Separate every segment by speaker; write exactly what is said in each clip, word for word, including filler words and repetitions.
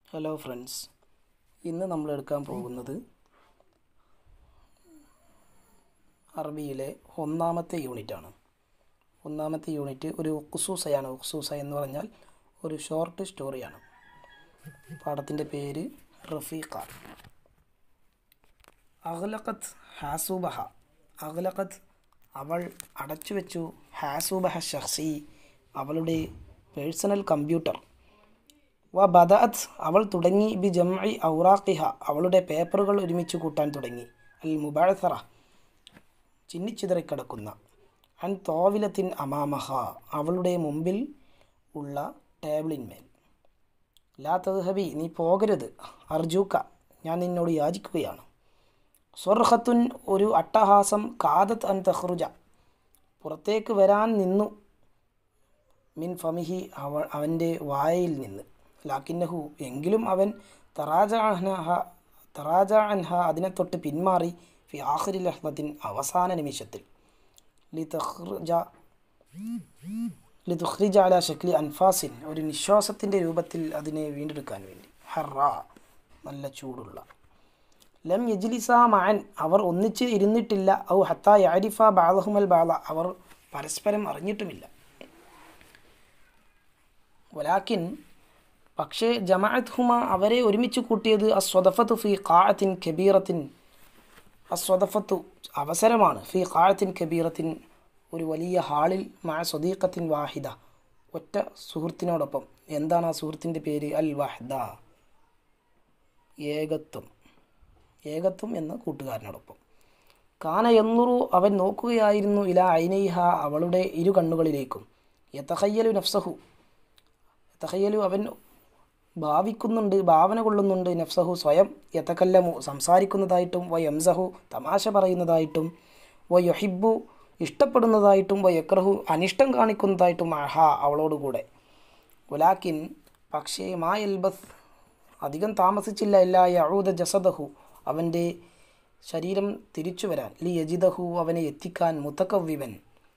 Speaker 1: Hello friends, ഇന്ന് നമ്മൾ എടുക്കാൻ പോകുന്നത് അറബിയിലെ ഒന്നാമത്തെ യൂണിറ്റാണ്. ഒന്നാമത്തെ യൂണിറ്റ് ഒരു ഉഖ്സൂസയാണ്. ഉഖ്സൂസ എന്ന് പറഞ്ഞാൽ ഒരു ഷോർട്ട് സ്റ്റോറിയാണ്. പാഠത്തിൻ്റെ പേര് റഫീഖ. അഗ്ലഖത് ഹാസൂബഹ. അഗ്ലഖത് അവൾ അടച്ചു വെച്ചു. ഹാസൂബഹ ഷഖ്സി അവളുടെ പേഴ്സണൽ കമ്പ്യൂട്ടർ. വ ബദഅത് അവൾ തുടങ്ങി. ബി ജംഇ ഔറാഖിഹ അവളുടെ പേപ്പറുകൾ ഒരുമിച്ച് കൂട്ടാൻ തുടങ്ങി. അൽ മുബഅസറ ചിന്നിച്ചിതറിക്കിടക്കുന്ന. അൻ തോവിലത്തിൻ അമാമഹ അവളുടെ മുമ്പിൽ ഉള്ള ടേബിളിന്മേൽ. ലാ തദ്ഹബി നീ പോകരുത്. അർജൂക്ക ഞാൻ നിന്നോട് യാചിക്കുകയാണ്. സ്വർഹത്തുൻ ഒരു അട്ടഹാസം. കാദത്ത് അൻ തഖ്റുജ പുറത്തേക്ക് വരാൻ നിന്നു. മിൻ ഫമിഹി അവ അവൻ്റെ വായയിൽ നിന്ന്. ലാക്കിന്നഹു എങ്കിലും അവൻ തറാജ അൻഹ തറാജ അൻഹ അതിനെ തൊട്ട് പിന്മാറി. ഫി ആഖിരി ലഹ്ദത്തിൻ അവസാന നിമിഷത്തിൽ. ലിതഖ്റുജ ലിതുഖ്രിജ അലാ ശക്ലി അൻഫാസിൻ ഒരു നിശ്വാസത്തിൻ്റെ രൂപത്തിൽ അതിനെ വീണ്ടെടുക്കാൻ വേണ്ടി. ഹറ നല്ല ചൂടുള്ള. ലം യജ്ലിസ മഅൻ അവർ ഒന്നിച്ച് ഇരുന്നിട്ടില്ല. ഔ ഹത്താ യഅരിഫ ബഅദഹുമൽ ബഅദ അവർ പരസ്പരം അറിഞ്ഞിട്ടുമില്ല. വലാക്കിൻ പക്ഷേ ജമഅത്ഹുമ അവരെ ഒരുമിച്ച് കൂട്ടിയത് അസ്വദഫത്തു ഫി ഖാഅത്തിൻ കബീറത്തിൻ അസ്വദഫത്തു അവസരമാണ്. ഫി ഖാഅത്തിൻ കബീറത്തിൻ ഒരു വലിയ ഹാളിൽ. മഅ സ്വദീഖത്തിൻ വാഹിദ ഒറ്റ സുഹൃത്തിനോടൊപ്പം. എന്താണ് ആ സുഹൃത്തിൻ്റെ പേര്? അൽ വഹ്ദ ഏകത്വം. ഏകത്വം എന്ന കൂട്ടുകാരനോടൊപ്പം. കാന യന്നുറു അവൻ നോക്കുകയായിരുന്നു. ഇലാ ഐനൈഹ അവളുടെ ഇരു കണ്ണുകളിലേക്കും. യതഖയ്യലു നഫ്സഹു യതഖയ്യലു അവൻ ഭാവിക്കുന്നുണ്ട്, ഭാവന കൊള്ളുന്നുണ്ട്. നഫ്സഹു സ്വയം. യതകല്ലമു സംസാരിക്കുന്നതായിട്ടും. വ യംസഹു തമാശ പറയുന്നതായിട്ടും. വ യുഹിബ്ബു ഇഷ്ടപ്പെടുന്നതായിട്ടും. വ യക്റഹു അനിഷ്ടം കാണിക്കുന്നതായിട്ടും. അഹ അവളോടുകൂടെ. വലാക്കിൻ പക്ഷേ മാ യൽബസ് അധികം താമസിച്ചില്ല. ഇല്ലാ യഊദ ജസദഹു അവൻ്റെ ശരീരം തിരിച്ചു വരാൻ. ലി യജിദഹു അവനെ എത്തിക്കാൻ. മുതകവ്വിബൻ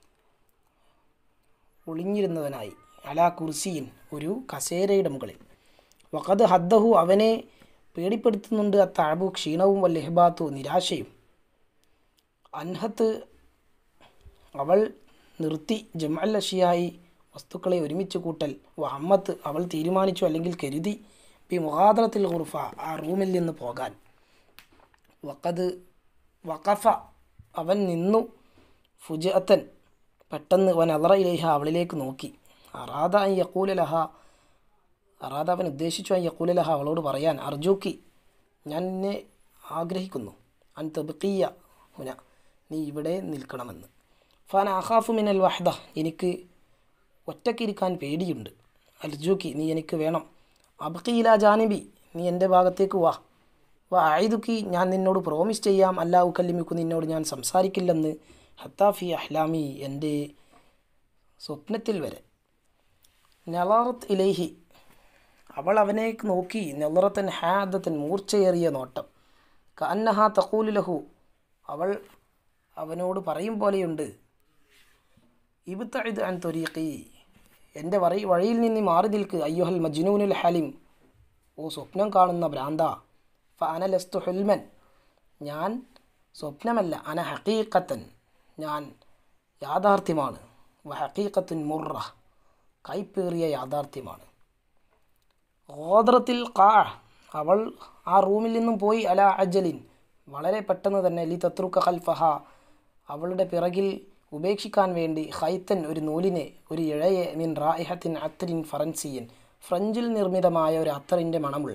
Speaker 1: ഒളിഞ്ഞിരുന്നവനായി. അലാ കുർസിയിൻ ഒരു കസേരയുടെ മുകളിൽ. വഖദ് ഹദ്ദഹു അവനെ പേടിപ്പെടുത്തുന്നുണ്ട്. അത്തഅബു ക്ഷീണവും. വല്ലിഹ്ബാത്തു നിരാശയും. അൻഹത്ത് അവൾ നിർത്തി. ജംഅൽ അഷിയായി വസ്തുക്കളെ ഒരുമിച്ച് കൂട്ടൽ. വഹമ്മത്ത് അവൾ തീരുമാനിച്ചു അല്ലെങ്കിൽ കരുതി. ബി മുഗാദറത്തിൽ ഖുർഫ ആ റൂമിൽ നിന്ന് പോകാൻ. വഖദ് വഖഫ അവൻ നിന്നു. ഫുജഅത്തൻ പെട്ടെന്ന്. വനളറ ഇലൈഹ അവളിലേക്ക് നോക്കി. അറാദ അൻ യഖൂല ലഹ അറാദ അവൻ ഉദ്ദേശിച്ചു. അൻ യഖൂല ലഹ അവളോട് പറയാൻ. അർജൂക്കി ഞാൻ നിന്നെ ആഗ്രഹിക്കുന്നു. അൻ തബ്ഖിയ ഹുന നീ ഇവിടെ നിൽക്കണമെന്ന്. ഫാന അഖാഫു മിനൽ വഹ്ദ എനിക്ക് ഒറ്റയ്ക്കിരിക്കാൻ പേടിയുണ്ട്. അർജൂക്കി നീ എനിക്ക് വേണം. അബ്ഖി ഇലാ ജാനിബി നീ എൻ്റെ ഭാഗത്തേക്ക് വാ. വ അഇദുക്കി ഞാൻ നിന്നോട് പ്രോമിസ് ചെയ്യാം. അല്ലാ ഉകല്ലിമിക്കു നിന്നോട് ഞാൻ സംസാരിക്കില്ലെന്ന്. ഹത്താ ഫി അഹ്ലാമി എൻ്റെ സ്വപ്നത്തിൽ വരെ. നളറത്ത് ഇലൈഹി അവൾ അവനേക്ക് നോക്കി. നളറത്തൻ ഹാദത്തൻ മൂർച്ചയേറിയ നോട്ടം. കഅന്നഹ തഖൂലു ലഹു അവൾ അവനോട് പറയും പോലെയുണ്ട്. ഇബ്തഇദ് അൻ ത്വരീഖി എൻ്റെ വഴി വഴിയിൽ നിന്ന് മാറി നിൽക്ക്. അയ്യുഹൽ മജ്നൂനുൽ ഹലിം ഓ സ്വപ്നം കാണുന്ന ഭ്രാന്ത. ഫഅന ലസ്തു ഹുൽമൻ ഞാൻ സ്വപ്നമല്ല. അന ഹഖീഖത്തൻ ഞാൻ യാഥാർത്ഥ്യമാണ്. വ ഹഖീഖത്തുൻ മുർറ കൈപ്പേറിയ യാഥാർത്ഥ്യമാണ്. ഗോദ്രത്തിൽ ഖാ അവൾ ആ റൂമിൽ നിന്നും പോയി. അലാ അജലിൻ വളരെ പെട്ടെന്ന് തന്നെ. ലി തത്രുക ഖൽഫഹ അവളുടെ പിറകിൽ ഉപേക്ഷിക്കാൻ വേണ്ടി. ഖൈത്തൻ ഒരു നൂലിനെ ഒരു ഇഴയെ. മിൻ റായിഹത്തിൻ അത്തരിൻ ഫറൻസിയൻ ഫ്രഞ്ചിൽ നിർമ്മിതമായ ഒരു അത്തറിൻ്റെ മണമുള്ള.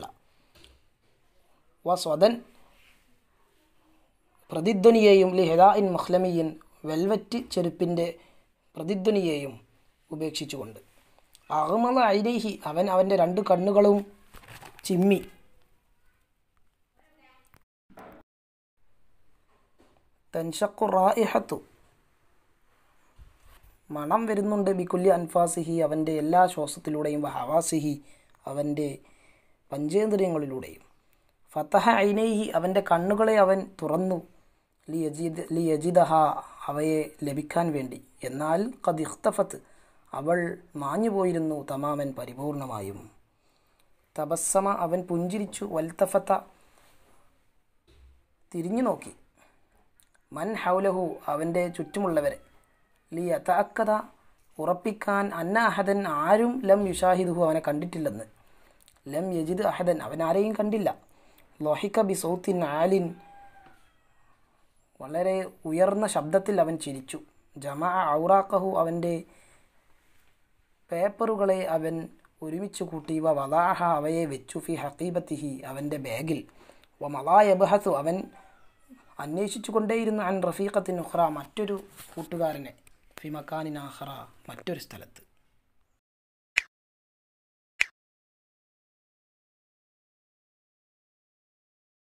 Speaker 1: വ സ്വദൻ പ്രതിധ്വനിയെയും. ലി ഹിദാഇൻ മഖ്ലമിയൻ വെൽവറ്റ് ചെരുപ്പിൻ്റെ പ്രതിധ്വനിയെയും ഉപേക്ഷിച്ചുകൊണ്ട്. അഗ്മള ഐനൈഹി അവൻ അവൻ്റെ രണ്ട് കണ്ണുകളും ചിമ്മി. തൻഷഖു റായിഹത്തു മണം വരുന്നുണ്ട്. ബികുല്ലി അൻഫാസിഹി അവൻ്റെ എല്ലാ ശ്വാസത്തിലൂടെയും. വ ഹവാസിഹി അവൻ്റെ പഞ്ചേന്ദ്രിയങ്ങളിലൂടെയും. ഫതഹ ഐനൈഹി അവൻ്റെ കണ്ണുകളെ അവൻ തുറന്നു. ലി യജിദ് ലി യജിദഹ അവയെ ലഭിക്കാൻ വേണ്ടി. എന്നാൽ ഖദ് ഇഖ്തഫത്ത് അവൾ മാഞ്ഞു പോയിരുന്നു. തമാമൻ പരിപൂർണമായും. തബസ്സമ അവൻ പുഞ്ചിരിച്ചു, വൽത്തഫത്ത തിരിഞ്ഞു നോക്കി, മൻ ഹൗലഹു അവൻ്റെ ചുറ്റുമുള്ളവരെ, ലി യതഅക്കദ ഉറപ്പിക്കാൻ, അന്ന അഹദൻ ആരും ലം യുഷാഹിദുഹു അവനെ കണ്ടിട്ടില്ലെന്ന്, ലം യജിദ് അഹദൻ അവൻ ആരെയും കണ്ടില്ല. ലൊഹിക ബി സൗത്തിൻ ആലിൻ വളരെ ഉയർന്ന ശബ്ദത്തിൽ അവൻ ചിരിച്ചു. ജമാ ഔറാഖഹു അവൻ്റെ പേപ്പറുകളെ അവൻ ഒരുമിച്ച് കൂട്ടി, വ വലാഹ അവയെ വെച്ചു, ഫി ഹഖീബത്തിഹി അവൻ്റെ ബാഗിൽ, വ മലാ യബ്ഹസു അവൻ അന്വേഷിച്ചു കൊണ്ടേയിരുന്നു, അൻ റഫീഖത്തിൻ ഉഖ്റ മറ്റൊരു കൂട്ടുകാരനെ, ഫി മക്കാനിൻ ആഖറ മറ്റൊരു സ്ഥലത്ത്.